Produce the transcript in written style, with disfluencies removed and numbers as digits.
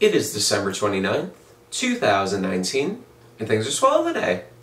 It is December 29th, 2019, and things are swell today.